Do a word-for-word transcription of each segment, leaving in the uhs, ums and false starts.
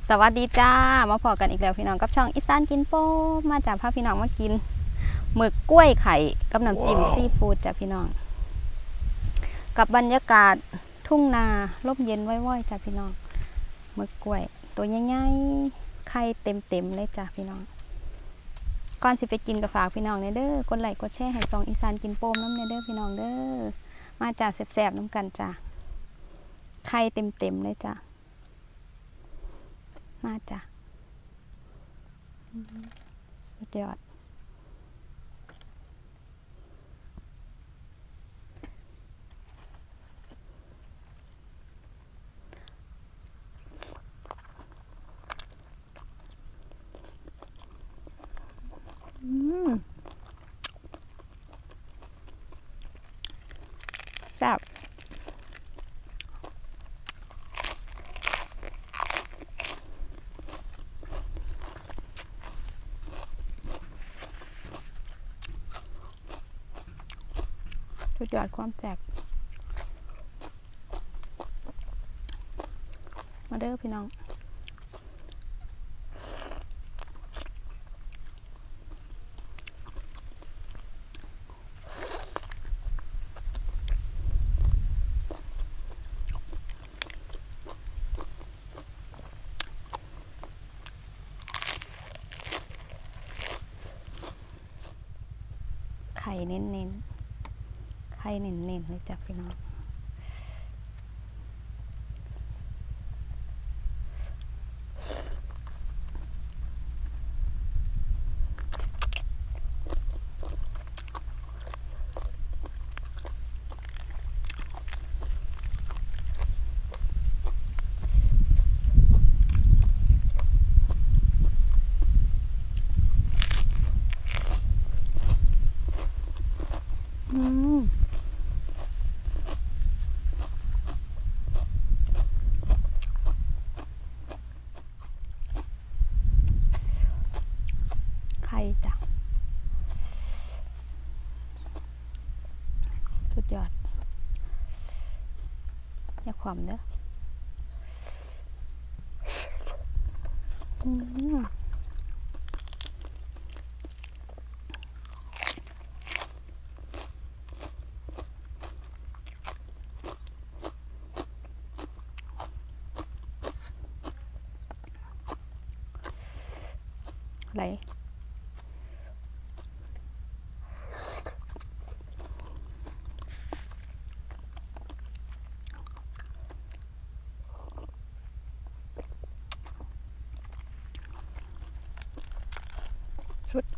สวัสดีจ้ามาพอกันอีกแล้วพี่น้องกับช่องอีสานกินโป้มาจากพาพี่น้องมากินหมึกกล้วยไข่กับน้ำจิ้มซีฟู้ดจ้ะพี่น้องกับบรรยากาศทุ่งนาลมเย็นว้อยๆจ้ะพี่น้องหมึกกล้วยตัวใหญ่ๆไข่เต็มๆเลยจ้ะพี่น้องก่อนสิไปกินกับฝากพี่น้องเด้อกดไลค์กดแชร์ให้ช่องอีสานกินโป้น้ำเด้อพี่น้องเด้อมาจากแซ่บๆน้ำกันจ้ะไข่เต็มๆเลยจ้ะมาจ้ะสุดยอดอืมแซ่บสุดยอดความแซ่บมาเด้อพี่น้องไข่เน้นๆไข่เน้นๆเลยจ้ะพี่น้องอืมไข่จ้ะสุดยอดอย่าความเด้ออืมไหลสุด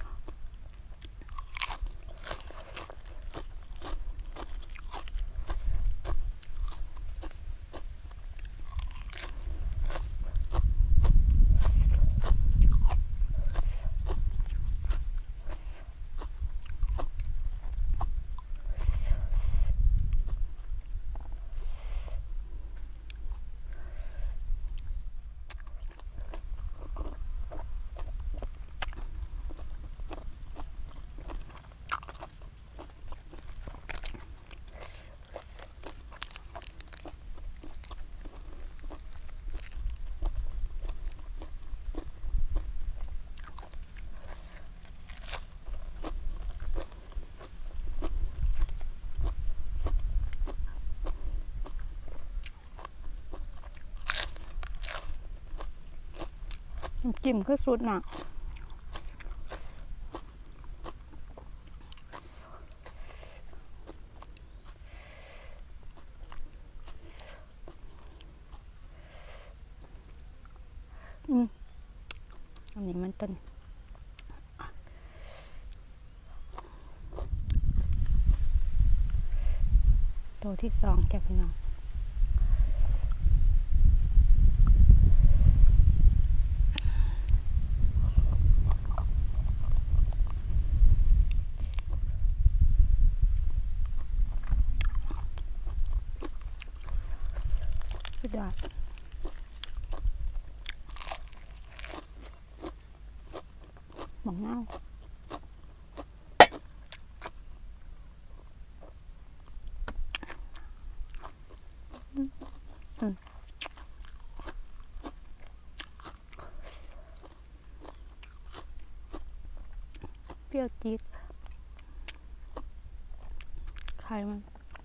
น้ำจิ้มคือสุดน่ะอืมอันนี้มันต้นตัวที่สองจ้ะพี่น้องสุดยอดหมองเน่าอืมเปรี้ยวจี๊ดไข่มัน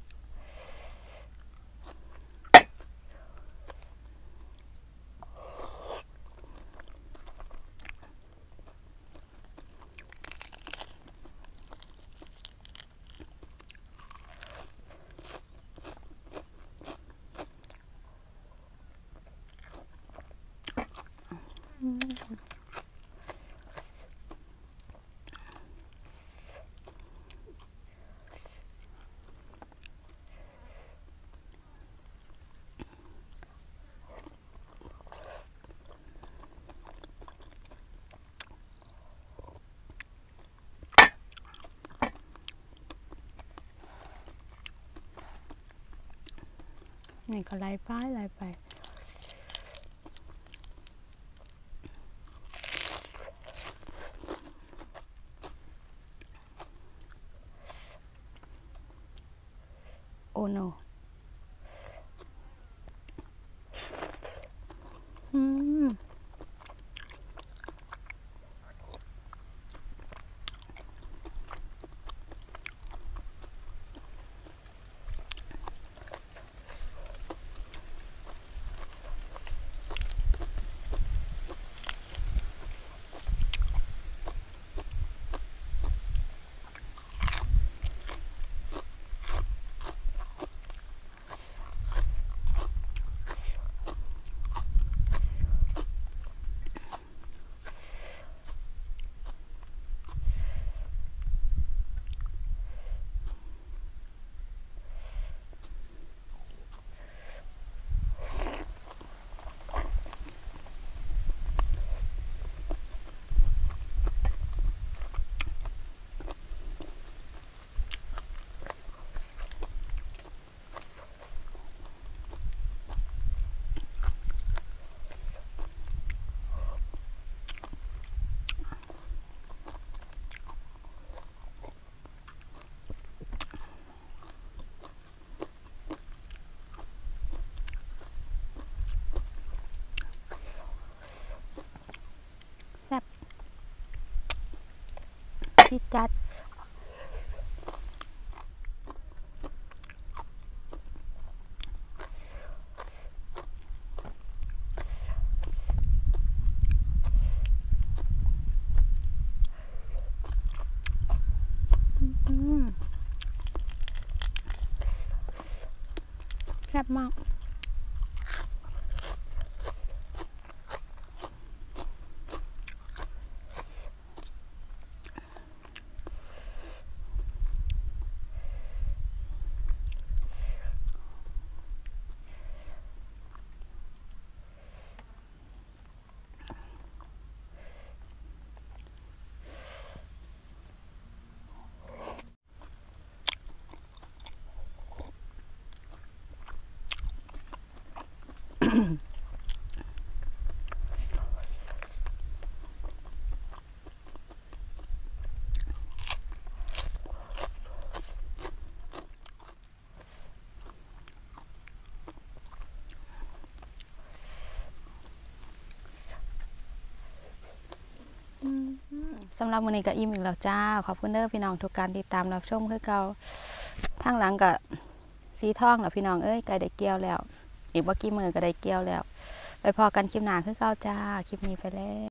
นี่ก็ไล่ไปไล่ไปโอ้โนอืมที่จัดแซ่บมากสำหรับมื้อนี้ก็อิ่มอีกแล้วจ้าขอบคุณเด้อพี่น้องทุกการติดตามรับชมคือเก่าทางหลังก็สีทองแล้วพี่น้องเอ้ยใกล้ได้เกี่ยวแล้วอีกบ่กี่มื้อก็ได้เกี่ยวแล้วไปพอกันคลิปหน้าคือเก่าจ้าคลิปนี้ไปแล้ว